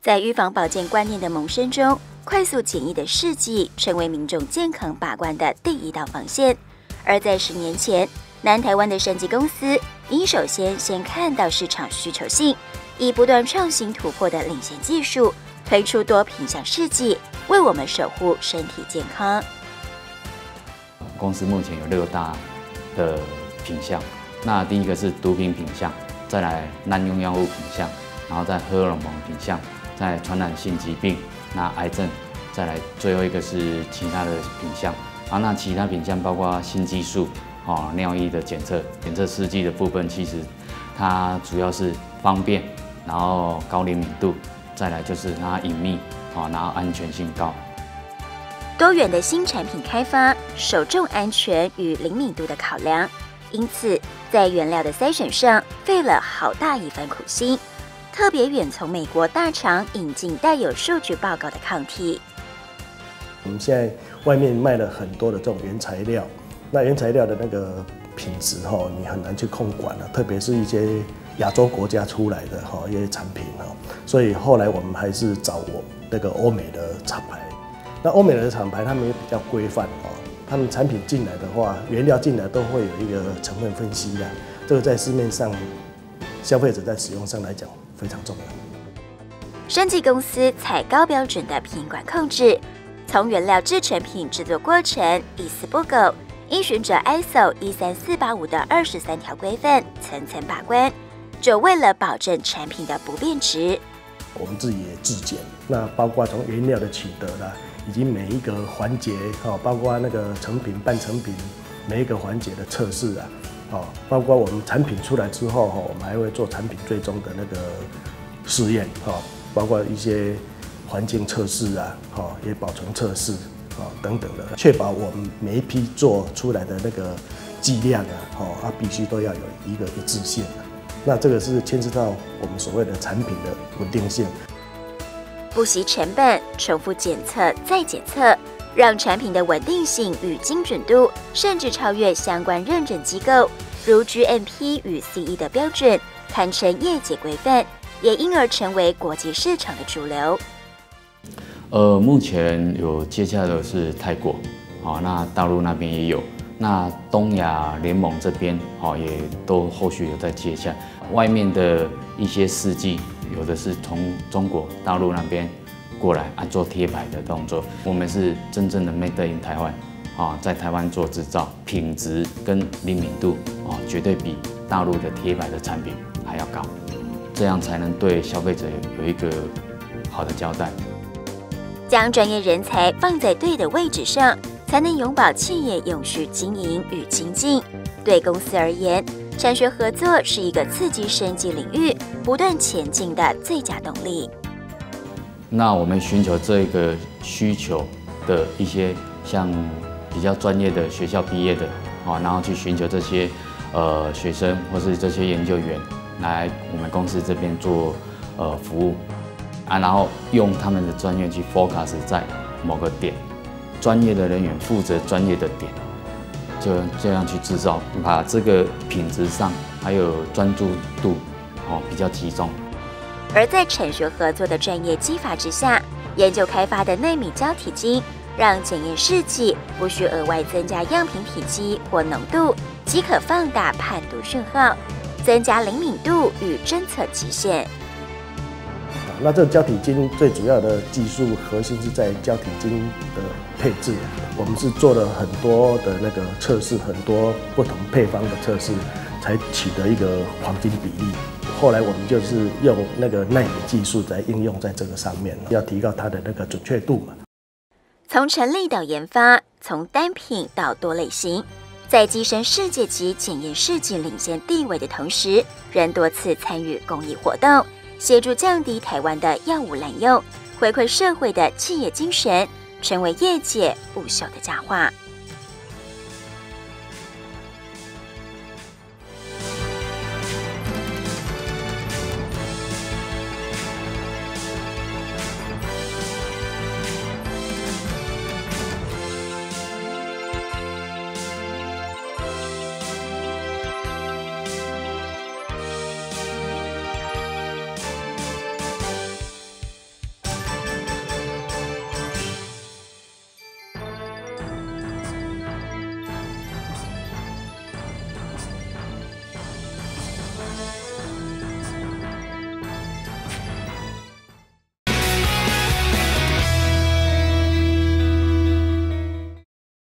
在预防保健观念的萌生中，快速检疫的试剂成为民众健康把关的第一道防线。而在10年前，南台湾的生技公司应首先看到市场需求性，以不断创新突破的领先技术，推出多品项试剂，为我们守护身体健康。 公司目前有6大的品项，那第一个是毒品品项，再来滥用药物品项，然后再荷尔蒙品项，再传染性疾病，那癌症，再来最后一个是其他的品项。那其他品项包括新技术、尿液的检测试剂的部分，其实它主要是方便，然后高灵敏度，再来就是它隐秘，然后安全性高。 多元的新产品开发，首重安全与灵敏度的考量，因此在原料的筛选上费了好大一番苦心，特别远从美国大厂引进带有数据报告的抗体。 我们现在外面卖了很多的这种原材料，那原材料的那个品质你很难去控管了，特别是一些亚洲国家出来的一些产品所以后来我们还是找那个欧美的厂牌。那欧美的厂牌他们也比较规范他们产品进来的话，原料进来都会有一个成分分析这个在市面上消费者在使用上来讲非常重要。 生技公司采高标准的品管控制，从原料制成品制作过程一丝不苟，依循着 ISO 13485的23条规范，层层把关，就为了保证产品的不变质。 我们自己也自检，那包括从原料的取得啦，以及每一个环节包括那个成品、半成品每一个环节的测试包括我们产品出来之后我们还会做产品最终的那个试验包括一些环境测试也保存测试等等的，确保我们每一批做出来的那个剂量必须都要有一个一致性那这个是牵涉到我们所谓的产品的稳定性。 不惜成本，重复检测再检测，让产品的稳定性与精准度甚至超越相关认证机构，如 GMP 与 CE 的标准，堪称业界规范，也因而成为国际市场的主流。 目前有接洽的是泰国，那大陆那边也有，那东亚联盟这边也都后续有在接洽。外面的一些试剂，有的是从中国大陆那边过来做贴牌的动作，我们是真正的 Made in 台湾，在台湾做制造，品质跟灵敏度绝对比大陆的贴牌的产品还要高，这样才能对消费者有一个好的交代。 将专业人才放在对的位置上，才能永保企业永续经营与精进。对公司而言，产学合作是一个刺激生技领域不断前进的最佳动力。 那我们寻求这个需求的一些像比较专业的学校毕业的然后去寻求这些学生或是这些研究员来我们公司这边做服务然后用他们的专业去 focus 在某个点，专业的人员负责专业的点，就这样去制造，把这个品质上还有专注度比较集中。 而在产学合作的专业激发之下，研究开发的奈米胶体晶，让检验试剂不需额外增加样品体积或浓度，即可放大判读讯号，增加灵敏度与侦测极限。 那这个胶体晶最主要的技术核心是在胶体晶的配置，我们是做了很多的那个测试，很多不同配方的测试，才取得一个黄金比例。后来我们就是用那个奈米技术来应用在这个上面，要提高它的那个准确度嘛。 从成立到研发，从单品到多类型，在跻身世界级检验试剂领先地位的同时，仍多次参与公益活动，协助降低台湾的药物滥用，回馈社会的企业精神，成为业界不朽的佳话。